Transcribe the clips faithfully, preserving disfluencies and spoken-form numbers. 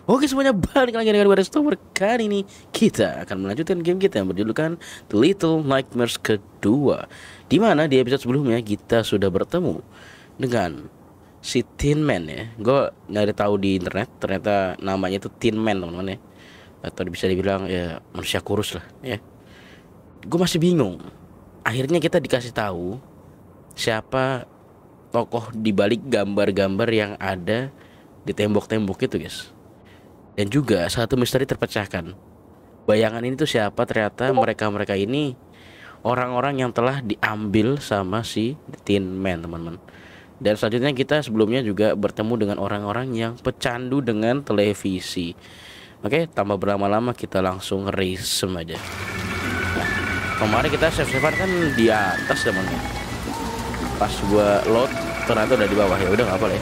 Oke semuanya, balik lagi dengan Baris Tower. Kali ini kita akan melanjutkan game kita yang berjudulkan The Little Nightmares kedua, dimana di episode sebelumnya kita sudah bertemu dengan si Tin Man ya. Gue nyari tahu di internet, ternyata namanya itu Tin Man teman-teman ya. Atau bisa dibilang ya manusia kurus lah ya. Gue masih bingung. Akhirnya kita dikasih tahu siapa tokoh di balik gambar-gambar yang ada di tembok-tembok itu guys. Dan juga satu misteri terpecahkan. Bayangan ini tuh siapa? Ternyata mereka-mereka ini orang-orang yang telah diambil sama si Tin Man teman-teman. Dan selanjutnya kita sebelumnya juga bertemu dengan orang-orang yang pecandu dengan televisi. Oke, tanpa berlama-lama kita langsung race aja. Nah, kemarin kita save-savean kan di atas teman-teman. Pas gua load ternyata udah di bawah, ya udah nggak apa lah ya.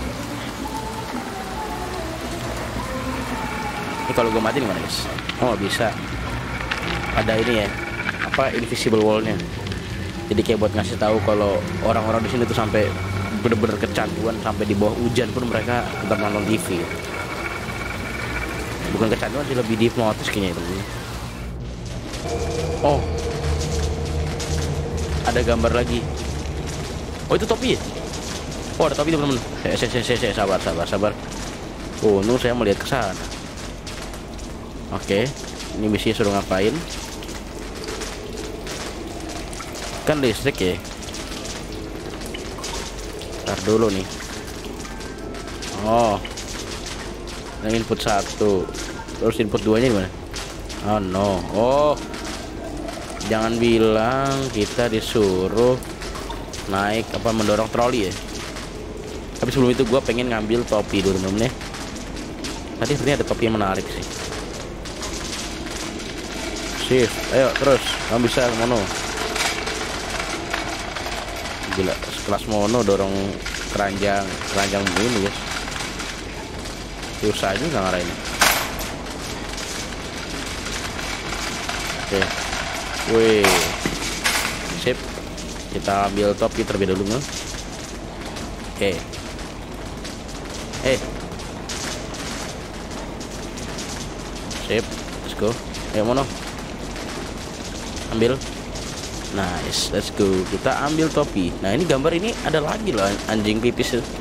Ini kalau gue mati gimana guys? Oh bisa. Ada ini ya, apa invisible wallnya. Jadi kayak buat ngasih tahu kalau orang-orang di sini tuh sampai bener-bener kecanduan, sampai di bawah hujan pun mereka tetap nonton T V. Bukan kecanduan sih, lebih dihipnotis kayaknya itu. Oh, ada gambar lagi. Oh itu topi ya? Oh ada topi teman-teman. Saya, saya, saya, saya, sabar, sabar, sabar. Oh, nu saya melihat ke sana. Oke, ini misinya suruh ngapain? Kan listrik ya. Ntar dulu nih. Oh, ini input satu. Terus input duanya gimana? Oh no. Oh, jangan bilang kita disuruh naik apa mendorong troli ya. Tapi sebelum itu gue pengen ngambil topi dulu temen-temen ya. Tadi sebenarnya ada topi yang menarik sih. Shift, ayo terus, kamu bisa mono. Gila, kelas mono dorong keranjang, keranjang ini guys. Susah aja nggak ngarahin. Oke, wih, sip. Kita ambil topi terlebih dahulu. Oke, eh, sip, let's go. Ayo mono. Ambil, nice, let's go. Kita ambil topi. Nah ini gambar ini ada lagi loh, anjing pipis itu.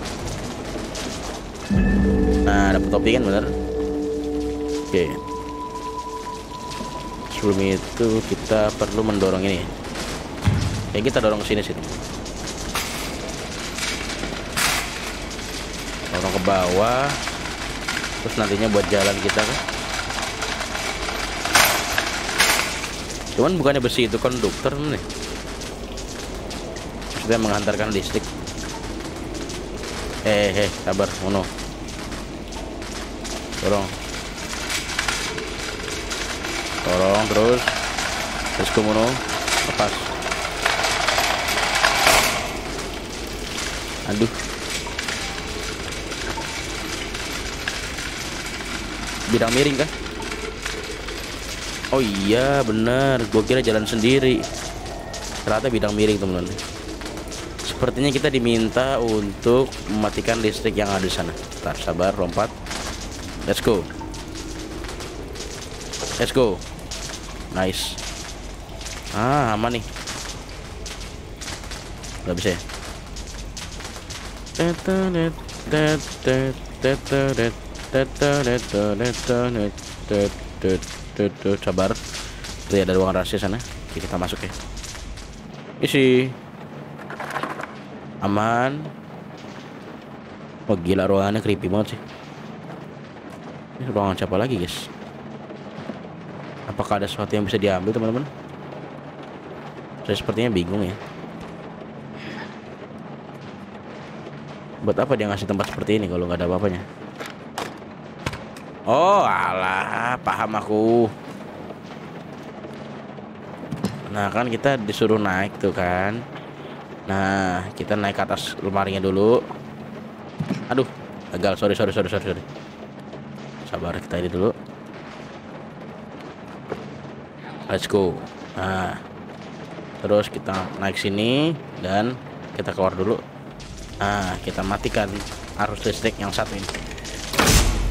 Nah dapet topi kan bener. Oke, sebelum itu kita perlu mendorong ini. Kayak kita dorong ke sini sih. Dorong ke bawah. Terus nantinya buat jalan kita kan. Cuman bukannya besi itu konduktor nih. Sudah menghantarkan listrik. Eh, eh, sabar, mono. Dorong. Dorong terus. Terus ke mono. Lepas. Aduh. Bidang miring kah? Oh iya bener, gue kira jalan sendiri. Ternyata bidang miring teman-teman. Sepertinya kita diminta untuk mematikan listrik yang ada di sana. Bentar, sabar, lompat. Let's go. Let's go. Nice. Ah, aman nih. Gak bisa ya. Tuh, sabar. Tuh ada ruang rahasia sana. Oke, kita masuk ya. Isi. Aman. Oh gila, ruangannya creepy banget sih. Ini ruangan siapa lagi guys? Apakah ada sesuatu yang bisa diambil teman-teman? Saya sepertinya bingung ya. Buat apa dia ngasih tempat seperti ini kalau nggak ada apa-apanya? Oh alah, paham aku. Nah kan kita disuruh naik tuh kan. Nah kita naik ke atas lemarinya dulu. Aduh, gagal. Sorry sorry sorry sorry sorry. Sabar, kita ini dulu. Let's go. Nah, terus kita naik sini dan kita keluar dulu. Nah, kita matikan arus listrik yang satu ini.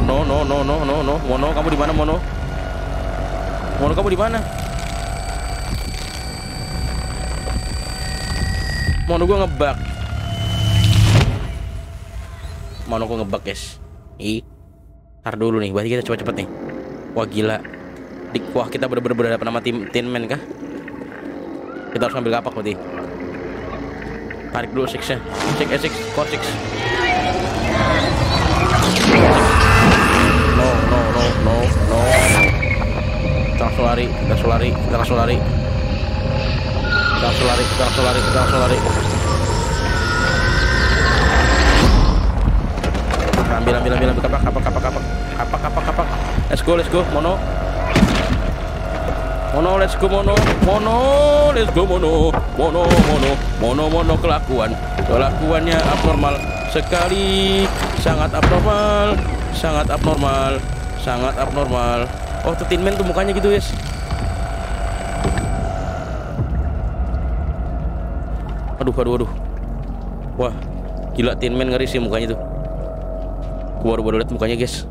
Oh no no no no no no. Mono, kamu di mana Mono? Mono, kamu di mana? Mono, gua ngebug. Mono, gua ngebug guys. Ih, tar dulu nih. Berarti kita cepet-cepet nih. Wah gila. Di, wah kita bener-bener berhadapan sama tim Tin Man kah? Kita harus ngambil kapak berarti. Tarik dulu six-nya. Six, eh, six, core six. No, no, no, no, no. Kita langsung lari, kita langsung lari, kita langsung lari. Kita langsung lari, kita langsung lari, kita langsung lari. Ambil, ambil, ambil, ambil kapak, kapak, kapak, kapak, kapak, kapak, kapak. Let's go, let's go, Mono. Mono, let's go Mono, Mono, let's go Mono, Mono, Mono, Mono, Mono, kelakuan, kelakuannya abnormal sekali, sangat abnormal, sangat abnormal, sangat abnormal. Oh, tuh Tin Man tuh mukanya gitu guys. Aduh, aduh, aduh. Wah, gila Tin Man ngeri sih mukanya tuh. Gua baru baru lihat mukanya guys.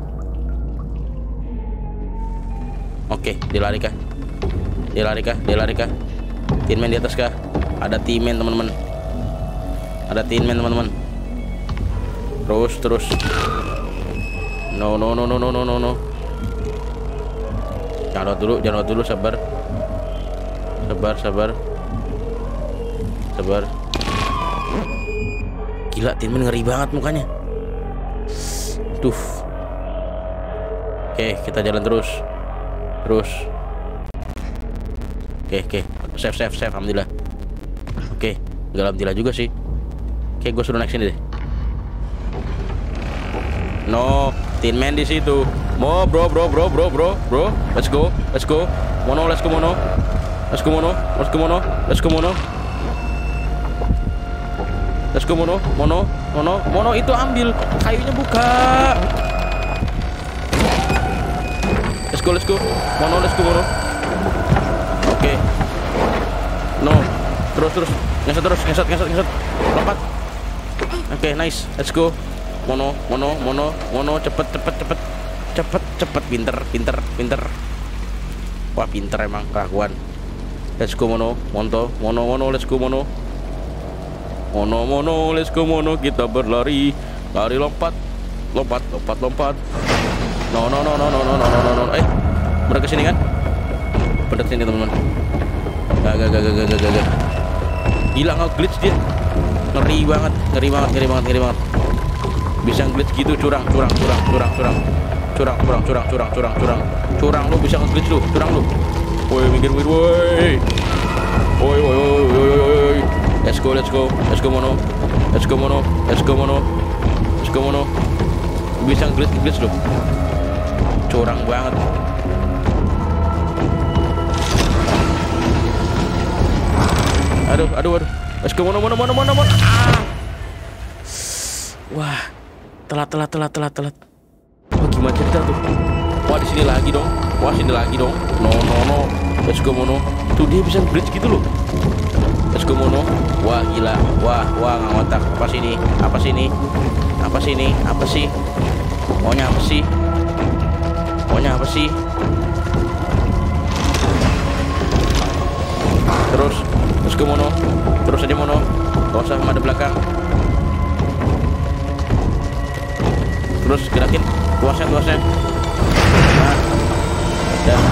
Oke, dia lari kah? Dia lari kah? Dia lari kah? Tin Man di atas kah? Ada Tin Man teman-teman. Ada Tin Man teman-teman. Terus terus. No no no no no no no no. Jangan lewat dulu, jangan lewat dulu, sabar. Sabar, sabar. Sabar. Gila, Tin Man ngeri banget mukanya. Tuh. Oke, kita jalan terus. Terus. Oke, oke, save, save, save, alhamdulillah. Oke, gak alhamdulillah juga sih. Oke, gue suruh naik sini deh. No, Tin Man di situ. Mo, bro, bro, bro, bro, bro, bro. Let's go, let's go. Mono, let's go Mono. Let's go Mono, let's go Mono, let's go Mono. Let's go Mono, Mono, Mono, Mono itu ambil kayunya buka. Let's go, let's go. Mono, let's go Mono. Oke, okay. No, terus terus, ngesot terus, ngesot ngesot ngesot, lompat. Oke, okay, nice, let's go. Mono, Mono, Mono, Mono, cepet cepet cepet, cepet cepet, pinter, pinter, pinter. Wah pinter emang kelakuan. Let's go Mono, Monto, Mono, Mono, let's go Mono. Mono, Mono, let's go Mono, kita berlari, lari lompat, lompat, lompat, lompat. No, no, no, no, no, no, no, no, no, no. Eh, bener kesini kan? Bener sini teman-teman. Gak, gak, gak, gak, gak, gak, gak. Gila nge-glitch dia. Ngeri banget, ngeri banget, ngeri banget, ngeri banget. Bisa nge-glitch gitu, curang, curang, curang, curang, curang. Curang, curang, curang, curang, curang, curang. Curang lu bisa nge-glitch lu, curang lu. Woi, minggir, minggir, woi. Woi, woi, woi, woi, woi. Let's go, let's go, let's go Mono. Let's go Mono, let's go Mono. Let's go Mono. Bisa nge-glitch, nge-glitch lu. Curang banget. Aduh, aduh, aduh. Let's go Mono, Mono, Mono, Mono, Mono. Ah. Wah, telat, telat, telat, telat, telat. Wah, gimana cerita tuh? Wah, di sini lagi dong. Wah, sini lagi dong. No, no, no. Let's go Mono. Tuh dia bisa bridge gitu loh. Let's go Mono. Wah, gila. Wah, wah, nggak ngotak. Apa sih ini? Apa sih ini? Apa sih ini? Apa sih? Maunya apa sih? Maunya apa sih? Terus, terus ke Mono, terus aja Mono, gak usah ada belakang. Terus gerakin, tuasnya, tuasnya. Nah, dan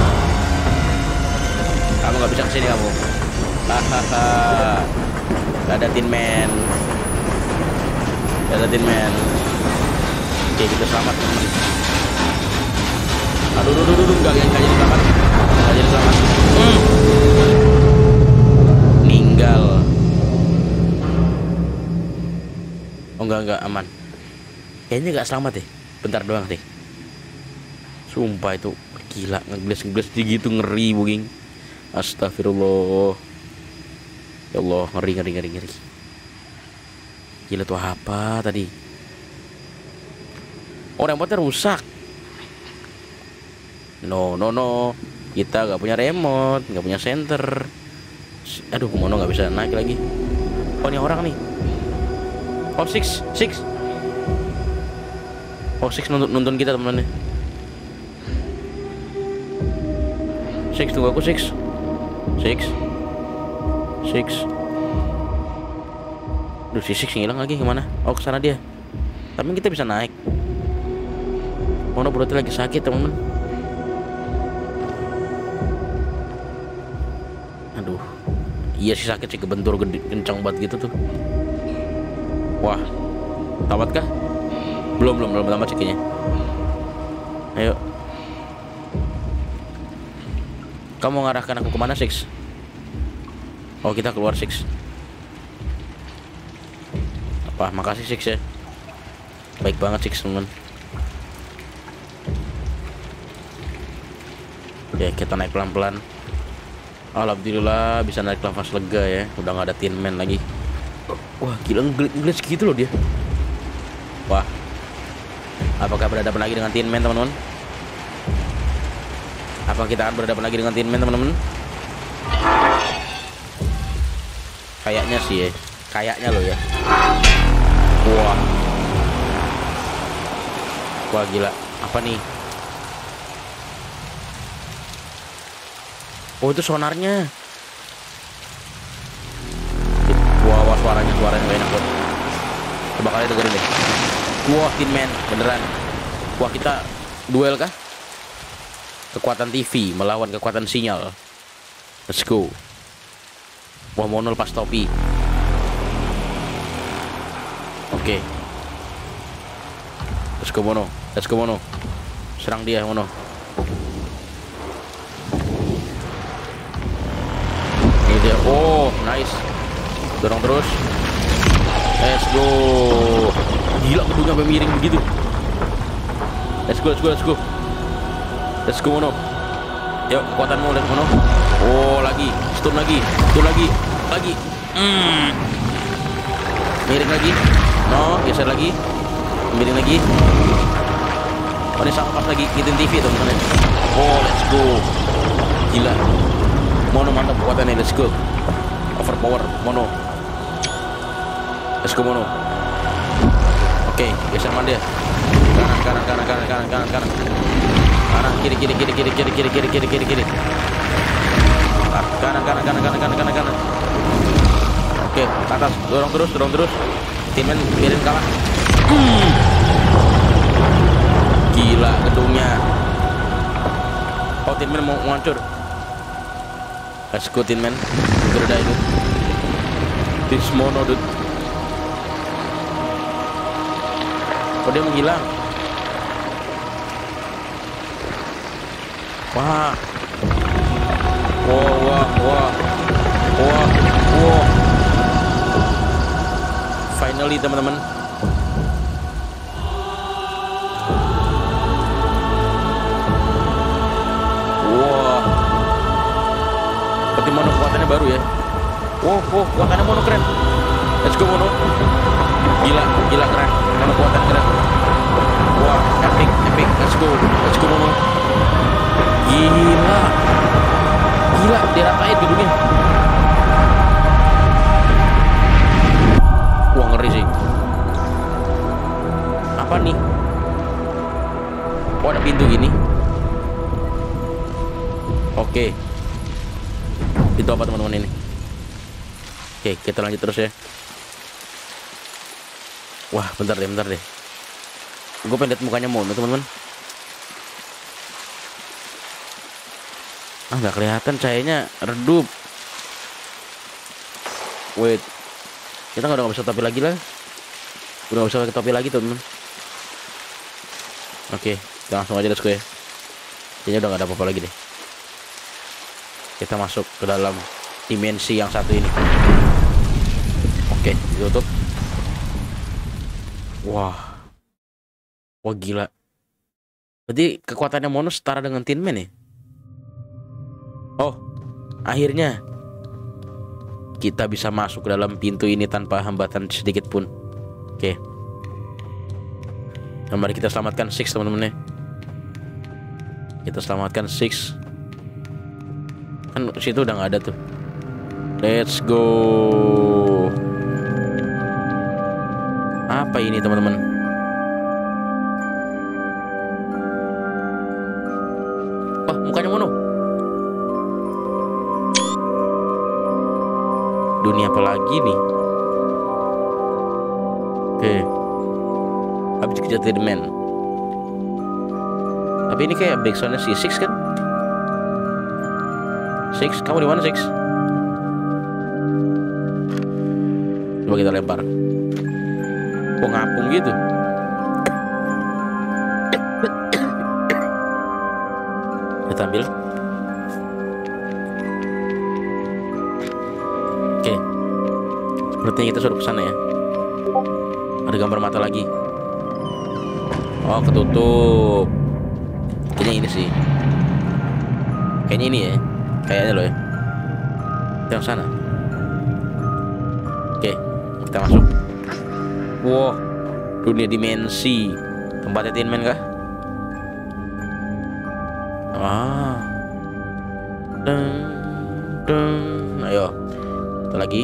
kamu nggak bisa kesini kamu. Hahaha, gak ada Tin Man, gak ada Tin Man. Oke, kita selamat teman. Aduh, aduh, aduh, aduh, gak, gak jadi selamat, gak jadi selamat. Hmm. Ninggal. Oh enggak enggak aman. Kayaknya nggak selamat deh. Bentar doang deh. Sumpah itu gila ngegles ngegles gitu ngeri buging. Astagfirullah. Ya Allah ngeri ngeri ngeri ngeri. Gila tuh apa tadi? Oh remote-nya rusak. No no no. Kita nggak punya remote, nggak punya center. Aduh, Mono nggak bisa naik lagi. Oh, ini orang nih. Oh, six, six. Oh, Six nuntun, nuntun kita teman-teman. Six, tunggu aku Six. Six. Six. Duh, si Six ngilang lagi kemana? Oh, ke sana dia. Tapi kita bisa naik. Mono berarti lagi sakit teman-teman. Aduh. Iya sih sakit sih, kebentur gede, kencang banget gitu tuh. Wah. Tamat kah? Belum, belum, belum tamat sih kayaknya. Ayo. Kamu ngarahkan aku kemana, Six? Oh, kita keluar, Six. Apa? Makasih, Six ya. Baik banget, Six, teman. Ya, kita naik pelan-pelan. Alhamdulillah bisa naik nafas lega ya. Udah nggak ada Tin Man lagi. Wah, gila ngeglitch gitu loh dia. Wah. Apakah berhadapan lagi dengan Tin Man, teman-teman? Apa kita akan berhadapan lagi dengan Tin Man, teman-teman? Kayaknya sih ya. Kayaknya loh ya. Wah. Wah, gila. Apa nih? Oh, itu sonarnya. Wah, wah suaranya, suaranya gak enak, bro. Coba kalian dengerin deh. Wah, Tin Man, beneran. Wah, kita duel kah? Kekuatan T V melawan kekuatan sinyal. Let's go. Wah, Mono lepas topi. Oke. Okay. Let's go Mono. Let's go Mono. Serang dia Mono. Ini dia. Oh, nice. Dorong terus. Let's go. Gila gedungnya sampai miring begitu. Let's go, let's go, let's go. Let's go Mono. Yuk, kekuatanmu lihat Mono. Oh, lagi. Stun lagi. Stun lagi. Lagi. Hmm. Miring lagi. No, geser lagi. Miring lagi. Oh, ini sama pas lagi ngikutin T V teman-teman. Oh, let's go. Gila. Mono mantap kekuatannya. Let's go. Overpower Mono. Let's go Mono. Oke, okay, geser mana dia? Kanan, kanan, kanan, kanan, kanan, kanan, kanan. Kanan, kiri, kiri, kiri, kiri, kiri, kiri, kiri, kiri, kiri, kiri. Kanan, kanan, kanan, kanan, kanan, kanan, kanan. Oke, ke atas, dorong terus, dorong terus. Tin Man biarin kalah. Hmm. Gila gedungnya. Oh, Tin Man mau hancur. Let's go Tin Man. Gerda itu. This Mono dude. Oh, dia menghilang. Wah. Wah, wah, wah. Wah, wah. Finally teman-teman. Wah. Seperti Mono kekuatannya baru ya. Wow, wow, kekuatannya Mono keren. Let's go Mono. Gila, gila keren. Mono kekuatan keren. Wah, epic, epic. Let's go, let's go Mono. Gila. Gila, diratain gedungnya. Wah, ngeri sih. Apa nih? Oh, ada pintu gini. Oke. Itu apa teman-teman ini? Oke, kita lanjut terus ya. Wah, bentar deh, bentar deh. Gue pengen lihat mukanya Mono teman-teman. Ah, nggak kelihatan, cahayanya redup. Wait, kita nggak udah bisa topi lagi lah. Udah nggak bisa pakai topi lagi teman-teman. Oke, kita langsung aja let's go ya. Kayaknya udah nggak ada apa-apa lagi deh. Kita masuk ke dalam dimensi yang satu ini. Oke, ditutup. Wah. Wah, gila. Berarti kekuatannya Mono setara dengan Tin Man ya? Oh, akhirnya kita bisa masuk ke dalam pintu ini tanpa hambatan sedikit pun. Oke. Nah, mari kita selamatkan Six teman-teman ya. Kita selamatkan Six. Kan situ udah nggak ada tuh. Let's go. Apa ini teman-teman? dunia apa lagi nih? Oke, habis dikejar Tin Man. Tapi ini kayak backsoundnya si Six kan? Six, kamu di mana Six? Coba kita lempar. Kok ngapung gitu? Kita ambil. Oke, sepertinya kita sudah kesana ya. Ada gambar mata lagi. Oh, ketutup. Kayaknya ini sih. Kayaknya ini ya. Kayaknya loh ya. Kita yang sana. Oke, kita masuk. Wow, dunia dimensi. Tempatnya Tin Man kah? Ah. Deng, deng. Ayo. Kita lagi.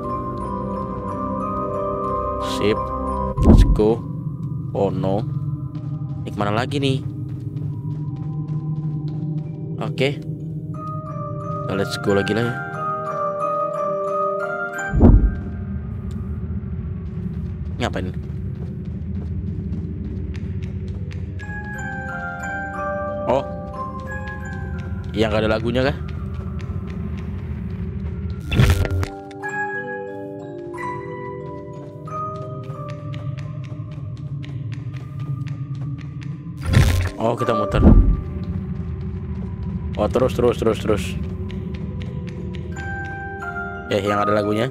Sip. Let's go. Oh no. Ini kemana lagi nih? Oke. Okay. Let's go lagi lah ya. Ngapain? Oh, yang gak ada lagunya kah? Oh, kita muter. Oh, terus terus terus terus. Ya, yang ada lagunya.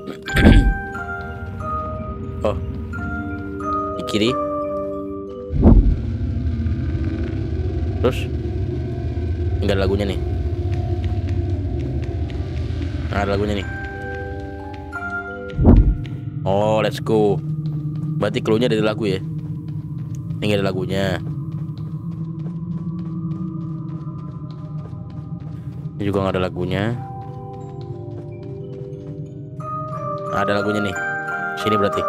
Oh, di kiri. Terus nggak ada lagunya nih. Nggak ada lagunya nih. Oh, let's go. Berarti cluenya dari lagu ya. Ini nggak ada lagunya. Ini juga nggak ada lagunya. Ada lagunya nih. Sini berarti.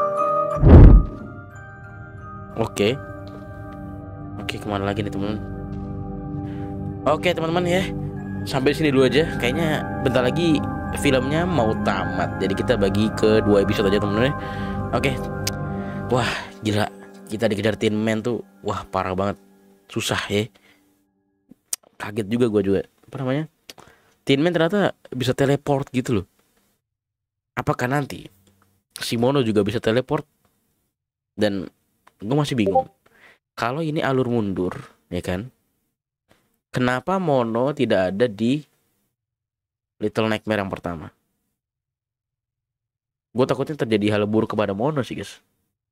Oke. Oke, kemana lagi nih teman-teman? Oke teman-teman ya, sampai sini dulu aja. Kayaknya bentar lagi filmnya mau tamat. Jadi kita bagi ke dua episode aja teman-teman ya. Oke. Wah gila, kita dikejar Tin Man tuh. Wah parah banget. Susah ya. Kaget juga gue juga. Apa namanya? Tin Man ternyata bisa teleport gitu loh. Apakah nanti si Mono juga bisa teleport? Dan gue masih bingung. Kalau ini alur mundur, ya kan? Kenapa Mono tidak ada di Little Nightmare yang pertama? Gue takutnya terjadi hal buruk kepada Mono sih guys.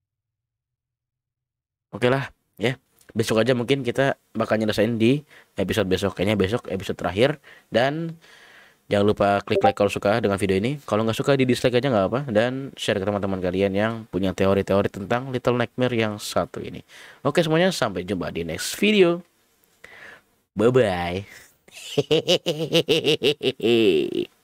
Oke lah, ya. Besok aja mungkin kita bakal nyelesain di episode besok. Kayaknya besok episode terakhir. Dan jangan lupa klik like kalau suka dengan video ini. Kalau nggak suka di dislike aja nggak apa. Dan share ke teman-teman kalian yang punya teori-teori tentang Little Nightmare yang satu ini. Oke semuanya, sampai jumpa di next video. Bye bye.